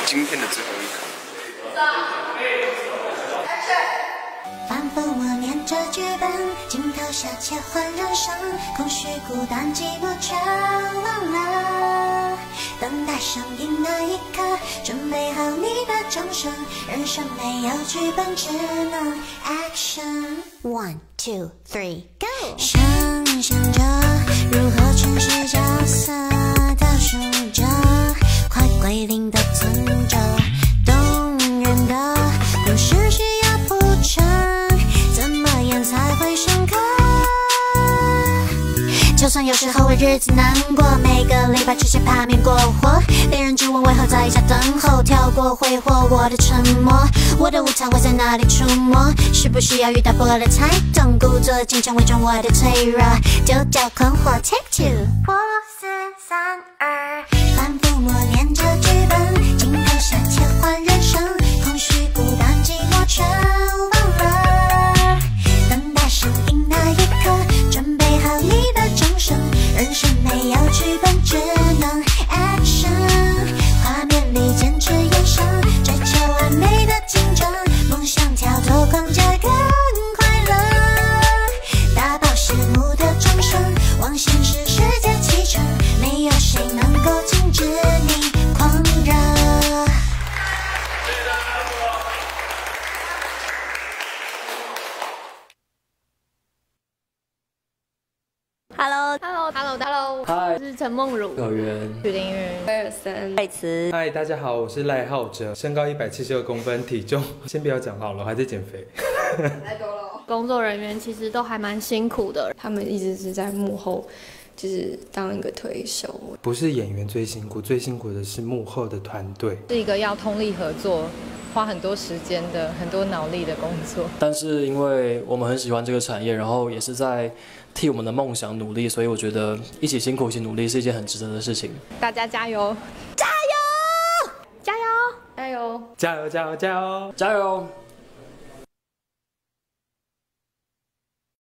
今天的最后一课。 反复默念着剧本，镜头下切换人生，空虚、孤单、寂寞全忘了。等待上映那一刻，准备好你的掌声。人生没有剧本，只能 action。1, 2, 3, go！ 想象着如何诠释角色，倒数着快归零的存着，动人的故事需要铺陈，怎么演才会深刻？就算有时候为日子难过，每个礼拜之前怕面过火，别人质问为何在一下等候，跳过挥霍我的沉默，我的舞台会在哪里出没？是不是要遇到波澜才懂，故作坚强伪装我的脆弱，就叫困惑 Take 2。 5、4、3、2，反复默念着剧本，镜头下切换人生，空虚、孤单、寂寞全忘了。等待上映那一刻，准备好你的掌声。人生没有剧本，只能 action。画面里坚持眼神，追求完美的竞争，梦想跳脱框架更快乐。打爆谢幕的掌声，往现实世界启程，没有谁能够禁止你狂热。 Hello， 嗨， 我是陈梦如， 小圆， 许凌云， 威尔森， 贝慈。 嗨，大家好，我是赖浩哲，身高172公分，体重先不要讲好了，我还在减肥。 太多了。 工作人员其实都还蛮辛苦的， 他们一直是在幕后，就是当一个推手。 不是演员最辛苦，最辛苦的是幕后的团队。 是一个要通力合作、花很多时间的、很多脑力的工作。 但是因为我们很喜欢这个产业，然后也是在替我们的梦想努力，所以我觉得一起辛苦、一起努力是一件很值得的事情。 大家加油！加油！加油！ 加油！ 加油！加油！加油！ 加油！